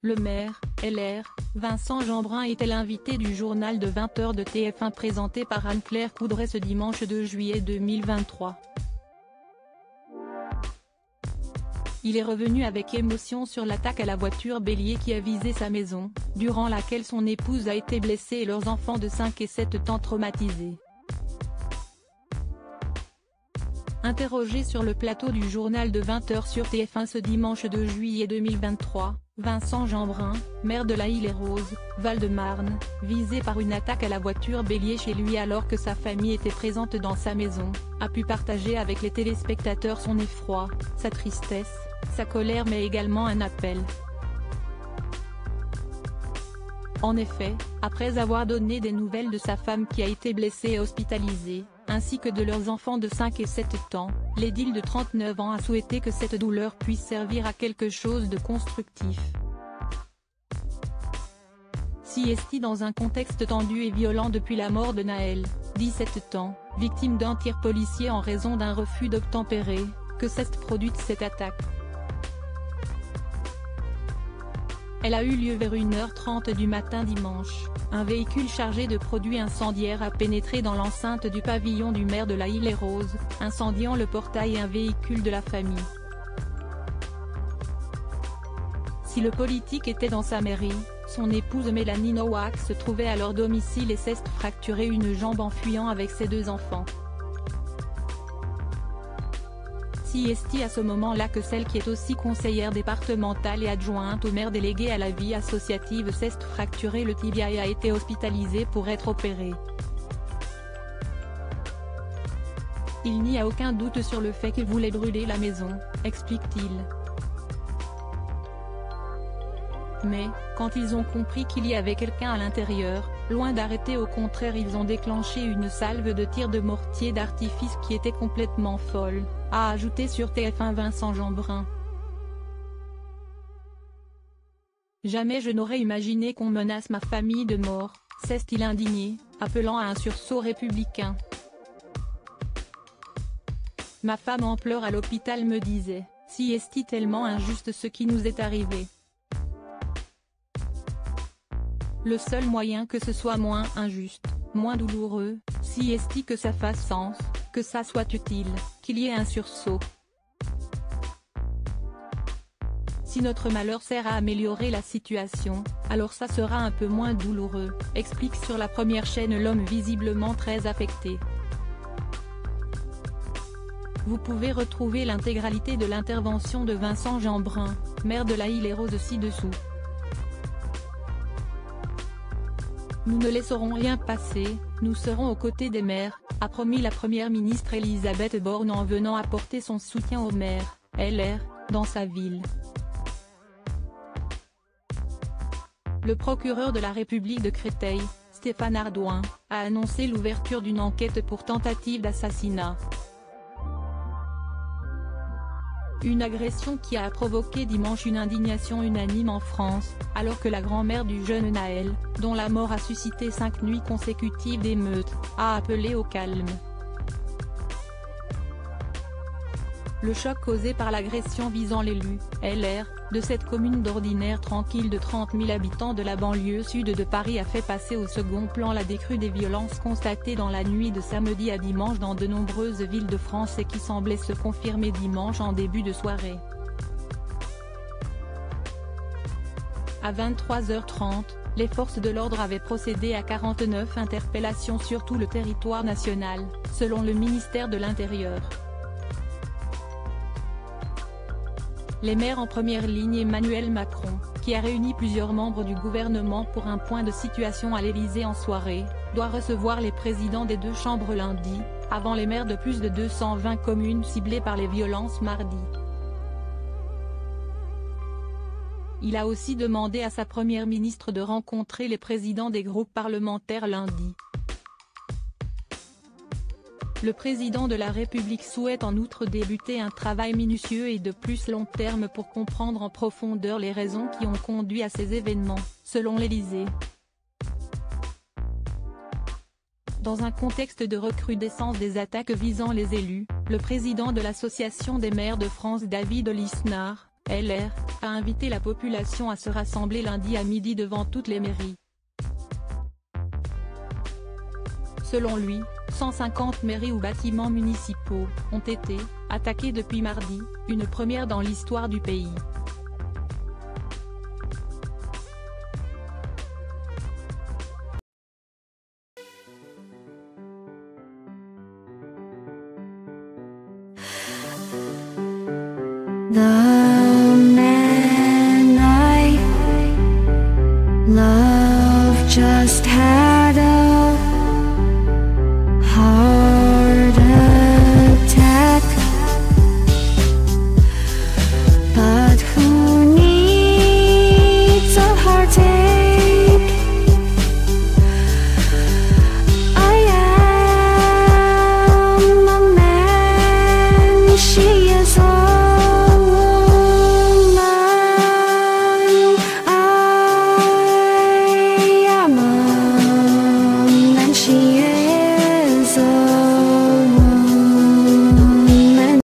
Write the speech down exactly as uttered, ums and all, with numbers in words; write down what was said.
Le maire, L R, Vincent Jeanbrun était l'invité du journal de vingt heures de T F un présenté par Anne-Claire Coudray ce dimanche deux juillet deux mille vingt-trois. Il est revenu avec émotion sur l'attaque à la voiture bélier qui a visé sa maison, durant laquelle son épouse a été blessée et leurs enfants de cinq et sept ans traumatisés. Interrogé sur le plateau du journal de vingt heures sur T F un ce dimanche deux juillet deux mille vingt-trois, Vincent Jeanbrun, maire de La Île-et-Rose, Val-de-Marne, visé par une attaque à la voiture bélier chez lui alors que sa famille était présente dans sa maison, a pu partager avec les téléspectateurs son effroi, sa tristesse, sa colère mais également un appel. En effet, après avoir donné des nouvelles de sa femme qui a été blessée et hospitalisée, ainsi que de leurs enfants de cinq et sept ans, l'édile de trente-neuf ans a souhaité que cette douleur puisse servir à quelque chose de constructif. Si est-il dans un contexte tendu et violent depuis la mort de Naël, dix-sept ans, victime d'un tir policier en raison d'un refus d'obtempérer, que s'est produite cette attaque. Elle a eu lieu vers une heure trente du matin dimanche. Un véhicule chargé de produits incendiaires a pénétré dans l'enceinte du pavillon du maire de La Île-et-Rose, incendiant le portail et un véhicule de la famille. Si le politique était dans sa mairie, son épouse Mélanie Nowak se trouvait à leur domicile et s'est fracturé une jambe en fuyant avec ses deux enfants. Si est-il à ce moment-là que celle qui est aussi conseillère départementale et adjointe au maire délégué à la vie associative s'est fracturé le tibia et a été hospitalisée pour être opérée. Il n'y a aucun doute sur le fait qu'il voulait brûler la maison, explique-t-il. Mais, quand ils ont compris qu'il y avait quelqu'un à l'intérieur, loin d'arrêter au contraire ils ont déclenché une salve de tirs de mortier d'artifice qui était complètement folle, a ajouté sur T F un Vincent Jeanbrun. Jamais je n'aurais imaginé qu'on menace ma famille de mort, s'est-il indigné, appelant à un sursaut républicain. Ma femme en pleurs à l'hôpital me disait, si est-il tellement injuste ce qui nous est arrivé. Le seul moyen que ce soit moins injuste, moins douloureux, si est-il que ça fasse sens, que ça soit utile, qu'il y ait un sursaut. Si notre malheur sert à améliorer la situation, alors ça sera un peu moins douloureux, explique sur la première chaîne l'homme visiblement très affecté. Vous pouvez retrouver l'intégralité de l'intervention de Vincent Jeanbrun, maire de La Île-et-Rose ci-dessous. Nous ne laisserons rien passer, nous serons aux côtés des maires, a promis la première ministre Elisabeth Borne en venant apporter son soutien aux maires, L R, dans sa ville. Le procureur de la République de Créteil, Stéphane Ardouin, a annoncé l'ouverture d'une enquête pour tentative d'assassinat. Une agression qui a provoqué dimanche une indignation unanime en France, alors que la grand-mère du jeune Naël, dont la mort a suscité cinq nuits consécutives d'émeutes, a appelé au calme. Le choc causé par l'agression visant l'élu, L R, de cette commune d'ordinaire tranquille de trente mille habitants de la banlieue sud de Paris a fait passer au second plan la décrue des violences constatées dans la nuit de samedi à dimanche dans de nombreuses villes de France et qui semblaient se confirmer dimanche en début de soirée. À vingt-trois heures trente, les forces de l'ordre avaient procédé à quarante-neuf interpellations sur tout le territoire national, selon le ministère de l'Intérieur. Les maires en première ligne Emmanuel Macron, qui a réuni plusieurs membres du gouvernement pour un point de situation à l'Élysée en soirée, doit recevoir les présidents des deux chambres lundi, avant les maires de plus de deux cent vingt communes ciblées par les violences mardi. Il a aussi demandé à sa première ministre de rencontrer les présidents des groupes parlementaires lundi. Le président de la République souhaite en outre débuter un travail minutieux et de plus long terme pour comprendre en profondeur les raisons qui ont conduit à ces événements, selon l'Élysée. Dans un contexte de recrudescence des attaques visant les élus, le président de l'Association des maires de France David Lisnard, L R, a invité la population à se rassembler lundi à midi devant toutes les mairies. Selon lui, cent cinquante mairies ou bâtiments municipaux ont été attaqués depuis mardi, une première dans l'histoire du pays. 나